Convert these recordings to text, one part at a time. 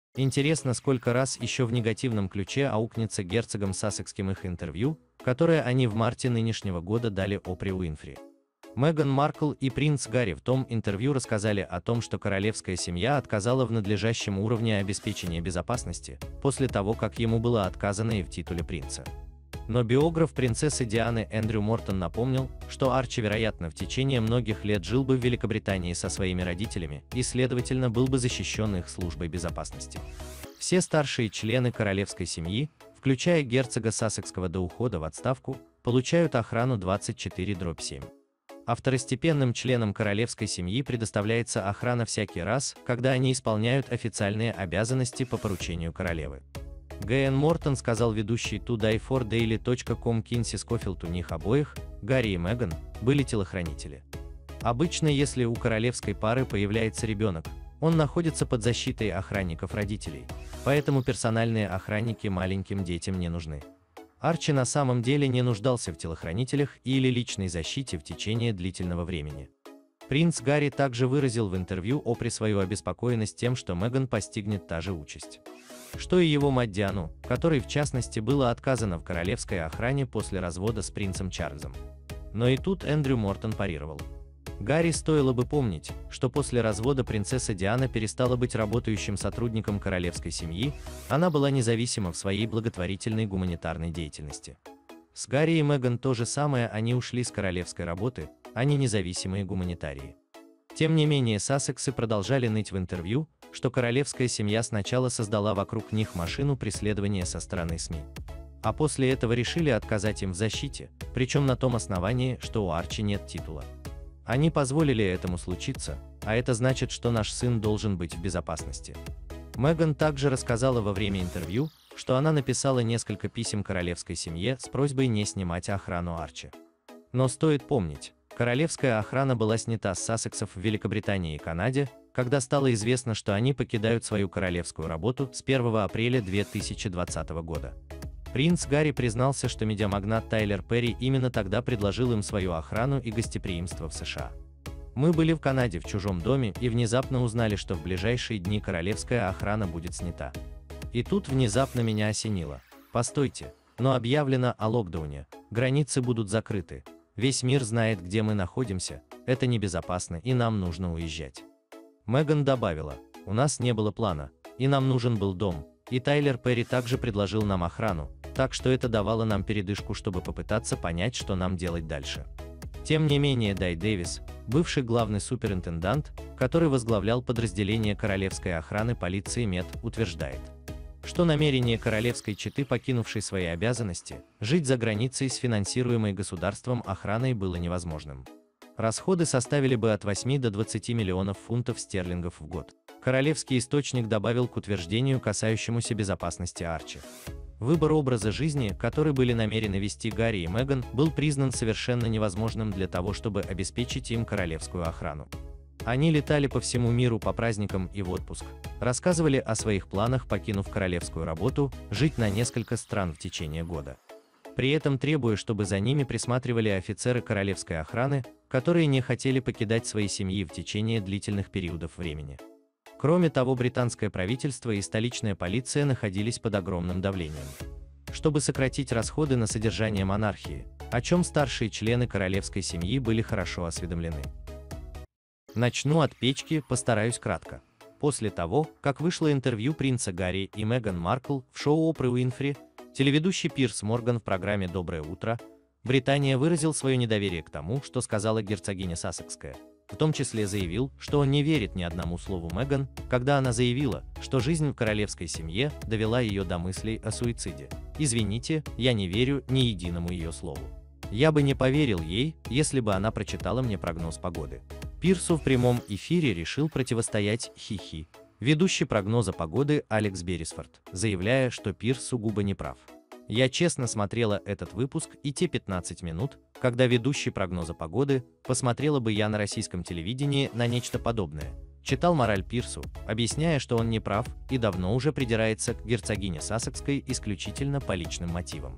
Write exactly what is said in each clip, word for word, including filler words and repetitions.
Интересно, сколько раз еще в негативном ключе аукнется герцогом Сассекским их интервью, которое они в марте нынешнего года дали Опре Уинфри. Меган Маркл и принц Гарри в том интервью рассказали о том, что королевская семья отказала в надлежащем уровне обеспечения безопасности, после того, как ему было отказано и в титуле принца. Но биограф принцессы Дианы Эндрю Мортон напомнил, что Арчи, вероятно, в течение многих лет жил бы в Великобритании со своими родителями и, следовательно, был бы защищен их службой безопасности. Все старшие члены королевской семьи, включая герцога Сассекского до ухода в отставку, получают охрану двадцать четыре на семь. А второстепенным членам королевской семьи предоставляется охрана всякий раз, когда они исполняют официальные обязанности по поручению королевы. Г Н Мортон сказал ведущий ту дай фор дейли точка ком Кинси Скофилд: у них обоих, Гарри и Меган, были телохранители. Обычно, если у королевской пары появляется ребенок, он находится под защитой охранников родителей, поэтому персональные охранники маленьким детям не нужны. Арчи на самом деле не нуждался в телохранителях или личной защите в течение длительного времени. Принц Гарри также выразил в интервью Опре свою обеспокоенность тем, что Меган постигнет та же участь, что и его мать Диану, которой в частности было отказано в королевской охране после развода с принцем Чарльзом. Но и тут Эндрю Мортон парировал: Гарри стоило бы помнить, что после развода принцесса Диана перестала быть работающим сотрудником королевской семьи, она была независима в своей благотворительной гуманитарной деятельности. С Гарри и Меган то же самое, они ушли с королевской работы, они независимые гуманитарии. Тем не менее, Сассексы продолжали ныть в интервью, что королевская семья сначала создала вокруг них машину преследования со стороны СМИ, а после этого решили отказать им в защите, причем на том основании, что у Арчи нет титула. Они позволили этому случиться, а это значит, что наш сын должен быть в безопасности. Меган также рассказала во время интервью, что она написала несколько писем королевской семье с просьбой не снимать охрану Арчи. Но стоит помнить, королевская охрана была снята с Сассексов в Великобритании и Канаде, когда стало известно, что они покидают свою королевскую работу с первого апреля две тысячи двадцатого года. Принц Гарри признался, что медиамагнат Тайлер Перри именно тогда предложил им свою охрану и гостеприимство в США. «Мы были в Канаде в чужом доме и внезапно узнали, что в ближайшие дни королевская охрана будет снята. И тут внезапно меня осенило: постойте, но объявлено о локдауне, границы будут закрыты, весь мир знает, где мы находимся, это небезопасно и нам нужно уезжать». Меган добавила: «У нас не было плана, и нам нужен был дом, и Тайлер Перри также предложил нам охрану, так что это давало нам передышку, чтобы попытаться понять, что нам делать дальше». Тем не менее, Дай Дэвис, бывший главный суперинтендант, который возглавлял подразделение королевской охраны полиции Мет, утверждает, что намерение королевской четы, покинувшей свои обязанности, жить за границей с финансируемой государством охраной было невозможным. Расходы составили бы от восьми до двадцати миллионов фунтов стерлингов в год. Королевский источник добавил к утверждению, касающемуся безопасности Арчи. Выбор образа жизни, который были намерены вести Гарри и Меган, был признан совершенно невозможным для того, чтобы обеспечить им королевскую охрану. Они летали по всему миру по праздникам и в отпуск, рассказывали о своих планах, покинув королевскую работу, жить на несколько стран в течение года. При этом требуя, чтобы за ними присматривали офицеры королевской охраны, которые не хотели покидать свои семьи в течение длительных периодов времени. Кроме того, британское правительство и столичная полиция находились под огромным давлением, чтобы сократить расходы на содержание монархии, о чем старшие члены королевской семьи были хорошо осведомлены. Начну от печки, постараюсь кратко. После того, как вышло интервью принца Гарри и Меган Маркл в шоу Опры Уинфри, телеведущий Пирс Морган в программе «Доброе утро» Британия выразил свое недоверие к тому, что сказала герцогиня Сассекская. В том числе заявил, что он не верит ни одному слову Меган, когда она заявила, что жизнь в королевской семье довела ее до мыслей о суициде. «Извините, я не верю ни единому ее слову. Я бы не поверил ей, если бы она прочитала мне прогноз погоды». Пирсу в прямом эфире решил противостоять Хи-Хи, ведущий прогноза погоды Алекс Беррисфорд, заявляя, что Пирс сугубо неправ. «Я честно смотрела этот выпуск и те пятнадцать минут, когда ведущий прогноза погоды, посмотрела бы я на российском телевидении на нечто подобное», читал мораль Пирсу, объясняя, что он не прав и давно уже придирается к герцогине Сассекской исключительно по личным мотивам.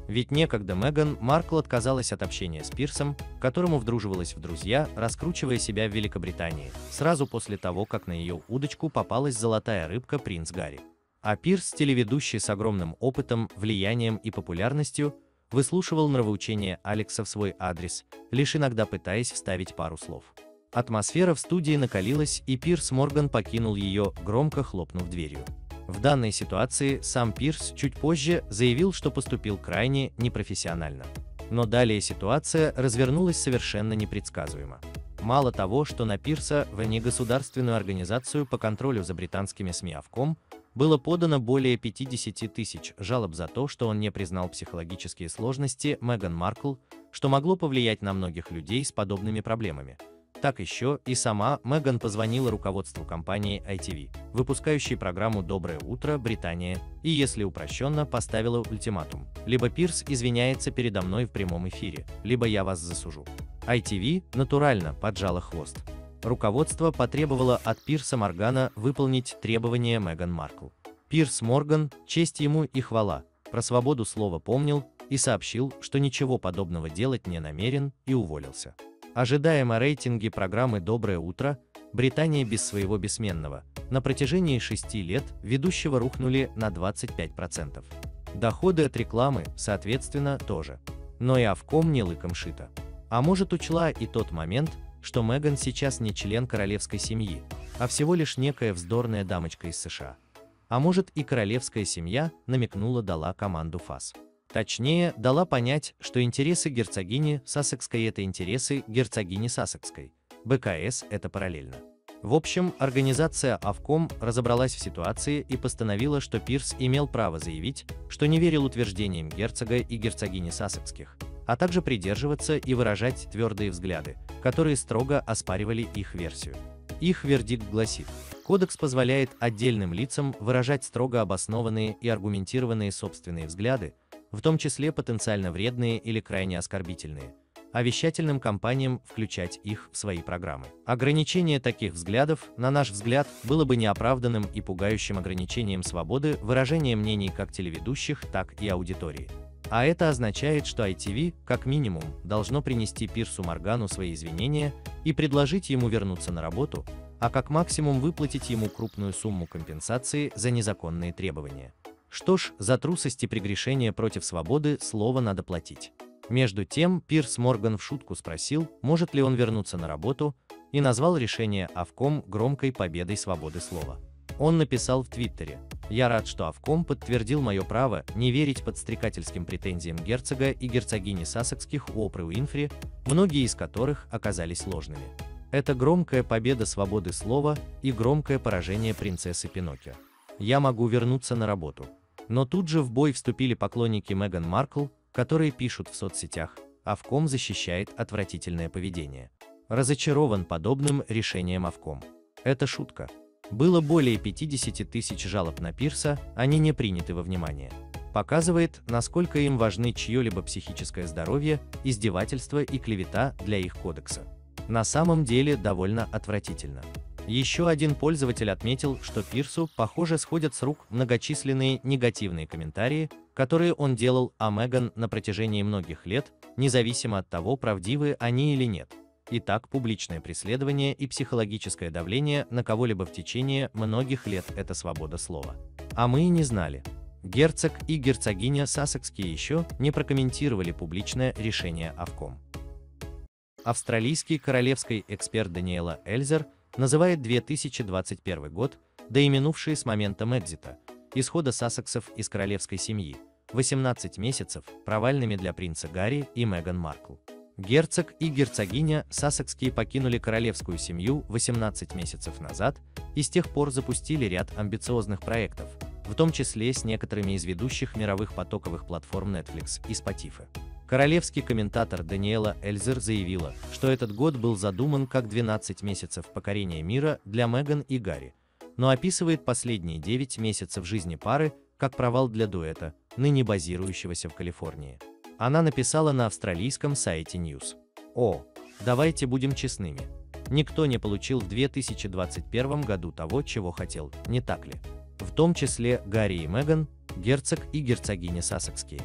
Ведь некогда Меган Маркл отказалась от общения с Пирсом, которому вдруживалась в друзья, раскручивая себя в Великобритании, сразу после того, как на ее удочку попалась золотая рыбка принц Гарри. А Пирс, телеведущий с огромным опытом, влиянием и популярностью, выслушивал нравоучения Алекса в свой адрес, лишь иногда пытаясь вставить пару слов. Атмосфера в студии накалилась, и Пирс Морган покинул ее, громко хлопнув дверью. В данной ситуации сам Пирс чуть позже заявил, что поступил крайне непрофессионально. Но далее ситуация развернулась совершенно непредсказуемо. Мало того, что на Пирса в негосударственную организацию по контролю за британскими СМИ Ofcom было подано более пятидесяти тысяч жалоб за то, что он не признал психологические сложности Меган Маркл, что могло повлиять на многих людей с подобными проблемами. Так еще и сама Меган позвонила руководству компании ай ти ви, выпускающей программу «Доброе утро, Британия», и, если упрощенно, поставила ультиматум: либо Пирс извиняется передо мной в прямом эфире, либо я вас засужу. ай ти ви натурально поджала хвост. Руководство потребовало от Пирса Моргана выполнить требования Меган Маркл. Пирс Морган, честь ему и хвала, про свободу слова помнил и сообщил, что ничего подобного делать не намерен, и уволился. Ожидаемо рейтинги программы «Доброе утро, Британия» без своего бессменного на протяжении шести лет ведущего рухнули на двадцать пять процентов. Доходы от рекламы, соответственно, тоже. Но и Ofcom не лыком шито. А может, учла и тот момент, что Меган сейчас не член королевской семьи, а всего лишь некая вздорная дамочка из США. А может, и королевская семья намекнула, дала команду ФАС. Точнее, дала понять, что интересы герцогини Сассекской – это интересы герцогини Сассекской, БКС – это параллельно. В общем, организация Ofcom разобралась в ситуации и постановила, что Пирс имел право заявить, что не верил утверждениям герцога и герцогини Сассекских, а также придерживаться и выражать твердые взгляды, которые строго оспаривали их версию. Их вердикт гласит: Кодекс позволяет отдельным лицам выражать строго обоснованные и аргументированные собственные взгляды, в том числе потенциально вредные или крайне оскорбительные, а вещательным компаниям включать их в свои программы. Ограничение таких взглядов, на наш взгляд, было бы неоправданным и пугающим ограничением свободы выражения мнений как телеведущих, так и аудитории. А это означает, что ай ти ви, как минимум, должно принести Пирсу Моргану свои извинения и предложить ему вернуться на работу, а как максимум выплатить ему крупную сумму компенсации за незаконные требования. Что ж, за трусость и прегрешение против свободы слова надо платить. Между тем, Пирс Морган в шутку спросил, может ли он вернуться на работу, и назвал решение Ofcom громкой победой свободы слова. Он написал в Твиттере: «Я рад, что Ofcom подтвердил мое право не верить подстрекательским претензиям герцога и герцогини Сассекских у Опры Уинфри, многие из которых оказались ложными. Это громкая победа свободы слова и громкое поражение принцессы Пиноккио. Я могу вернуться на работу». Но тут же в бой вступили поклонники Меган Маркл, которые пишут в соцсетях: Ofcom защищает отвратительное поведение. Разочарован подобным решением Ofcom. Это шутка. Было более пятидесяти тысяч жалоб на Пирса, они не приняты во внимание. Показывает, насколько им важны чье-либо психическое здоровье, издевательство и клевета для их кодекса. На самом деле довольно отвратительно. Еще один пользователь отметил, что Пирсу, похоже, сходят с рук многочисленные негативные комментарии, которые он делал о Меган на протяжении многих лет, независимо от того, правдивы они или нет. Итак, публичное преследование и психологическое давление на кого-либо в течение многих лет – это свобода слова. А мы и не знали. Герцог и герцогиня Сассекские еще не прокомментировали публичное решение Ofcom. Австралийский королевский эксперт Даниэла Эльзер называет две тысячи двадцать первый год, да и минувшие с моментом экзита, исхода Сассексов из королевской семьи, восемнадцать месяцев, провальными для принца Гарри и Меган Маркл. Герцог и герцогиня Сассекские покинули королевскую семью восемнадцать месяцев назад и с тех пор запустили ряд амбициозных проектов, в том числе с некоторыми из ведущих мировых потоковых платформ Netflix и Spotify. Королевский комментатор Даниэла Эльзер заявила, что этот год был задуман как двенадцать месяцев покорения мира для Меган и Гарри, но описывает последние девять месяцев жизни пары как провал для дуэта, ныне базирующегося в Калифорнии. Она написала на австралийском сайте News: «О, давайте будем честными. Никто не получил в две тысячи двадцать первом году того, чего хотел, не так ли? В том числе Гарри и Меган, герцог и герцогиня Сассекские.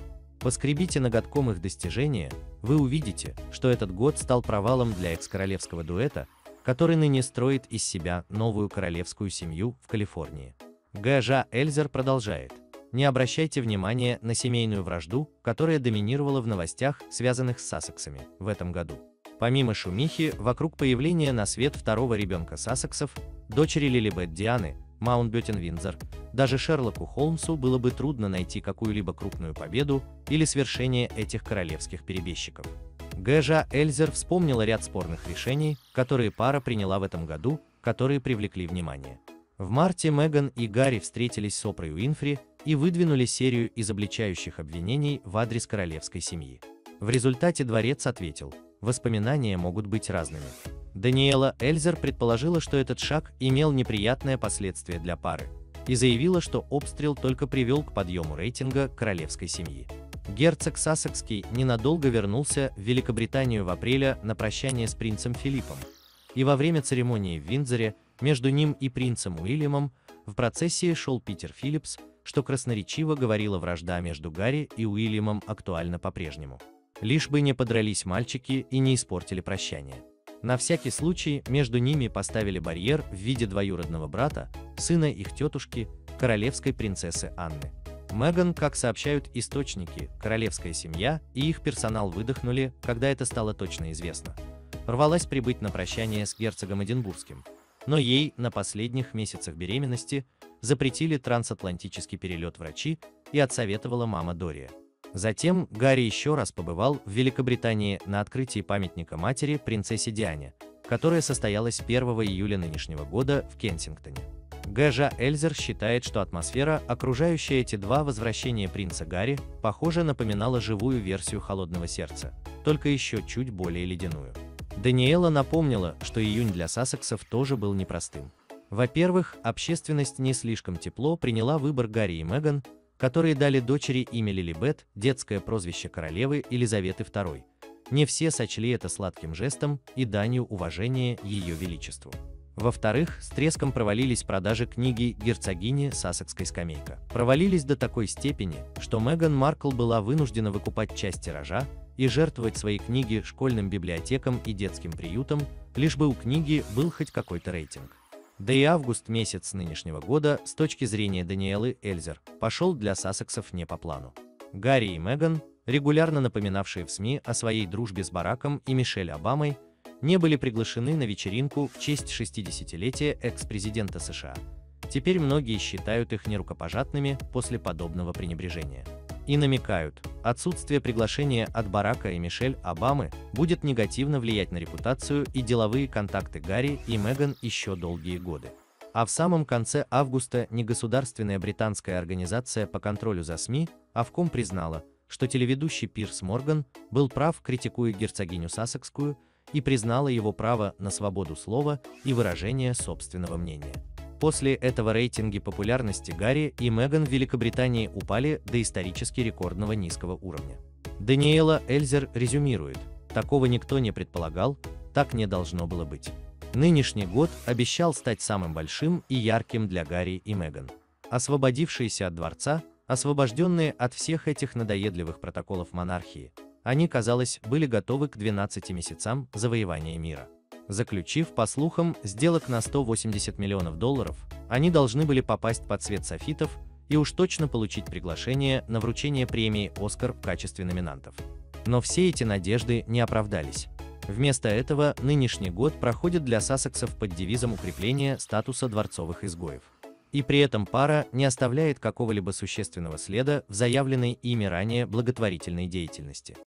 Поскребите ноготком их достижения, вы увидите, что этот год стал провалом для экс-королевского дуэта, который ныне строит из себя новую королевскую семью в Калифорнии. Госпожа Эльзер продолжает. Не обращайте внимания на семейную вражду, которая доминировала в новостях, связанных с Сассексами, в этом году. Помимо шумихи вокруг появления на свет второго ребенка Сассексов, дочери Лилибет Дианы, Маунтбеттен-Виндзор, даже Шерлоку Холмсу было бы трудно найти какую-либо крупную победу или свершение этих королевских перебежчиков. Госпожа Эльзер вспомнила ряд спорных решений, которые пара приняла в этом году, которые привлекли внимание. В марте Меган и Гарри встретились с Опрой Уинфри и выдвинули серию изобличающих обвинений в адрес королевской семьи. В результате дворец ответил: воспоминания могут быть разными. Даниэла Эльзер предположила, что этот шаг имел неприятное последствие для пары, и заявила, что обстрел только привел к подъему рейтинга королевской семьи. Герцог Сассекский ненадолго вернулся в Великобританию в апреле на прощание с принцем Филиппом, и во время церемонии в Виндзоре между ним и принцем Уильямом в процессии шел Питер Филлипс, что красноречиво говорило, вражда между Гарри и Уильямом актуальна по-прежнему. Лишь бы не подрались мальчики и не испортили прощание. На всякий случай между ними поставили барьер в виде двоюродного брата, сына их тетушки, королевской принцессы Анны. Меган, как сообщают источники, королевская семья и их персонал выдохнули, когда это стало точно известно. Рвалась прибыть на прощание с герцогом Эдинбургским, но ей на последних месяцах беременности запретили трансатлантический перелет врачи и отсоветовала мама Дория. Затем Гарри еще раз побывал в Великобритании на открытии памятника матери принцессе Диане, которое состоялось первого июля нынешнего года в Кенсингтоне. Госпожа Эльзер считает, что атмосфера, окружающая эти два возвращения принца Гарри, похоже напоминала живую версию «Холодного сердца», только еще чуть более ледяную. Даниэла напомнила, что июнь для сассексов тоже был непростым. Во-первых, общественность не слишком тепло приняла выбор Гарри и Меган, которые дали дочери имя Лилибет, детское прозвище королевы Елизаветы второй. Не все сочли это сладким жестом и данью уважения ее величеству. Во-вторых, с треском провалились продажи книги «Герцогини Сассекской скамейка». Провалились до такой степени, что Меган Маркл была вынуждена выкупать часть тиража и жертвовать свои книги школьным библиотекам и детским приютам, лишь бы у книги был хоть какой-то рейтинг. Да и август месяц нынешнего года, с точки зрения Даниэлы Эльзер, пошел для сассексов не по плану. Гарри и Меган, регулярно напоминавшие в СМИ о своей дружбе с Бараком и Мишель Обамой, не были приглашены на вечеринку в честь шестидесятилетия экс-президента США. Теперь многие считают их нерукопожатными после подобного пренебрежения. И намекают, отсутствие приглашения от Барака и Мишель Обамы будет негативно влиять на репутацию и деловые контакты Гарри и Меган еще долгие годы. А в самом конце августа негосударственная британская организация по контролю за СМИ, Ofcom, признала, что телеведущий Пирс Морган был прав, критикуя герцогиню Сассекскую, и признала его право на свободу слова и выражения собственного мнения. После этого рейтинги популярности Гарри и Меган в Великобритании упали до исторически рекордного низкого уровня. Даниэла Эльзер резюмирует: такого никто не предполагал, так не должно было быть. Нынешний год обещал стать самым большим и ярким для Гарри и Меган. Освободившиеся от дворца, освобожденные от всех этих надоедливых протоколов монархии, они, казалось, были готовы к двенадцати месяцам завоевания мира. Заключив, по слухам, сделок на сто восемьдесят миллионов долларов, они должны были попасть под свет софитов и уж точно получить приглашение на вручение премии «Оскар» в качестве номинантов. Но все эти надежды не оправдались. Вместо этого нынешний год проходит для сассексов под девизом укрепления статуса дворцовых изгоев. И при этом пара не оставляет какого-либо существенного следа в заявленной ими ранее благотворительной деятельности.